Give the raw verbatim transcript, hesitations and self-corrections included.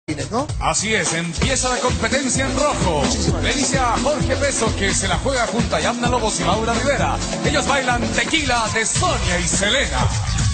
¿no? Así es, empieza la competencia en rojo. Le dice a Jorge Peso que se la juega junto a Yamna Lobos y Laura Rivera. Ellos bailan Tequila de Sonia y Selena.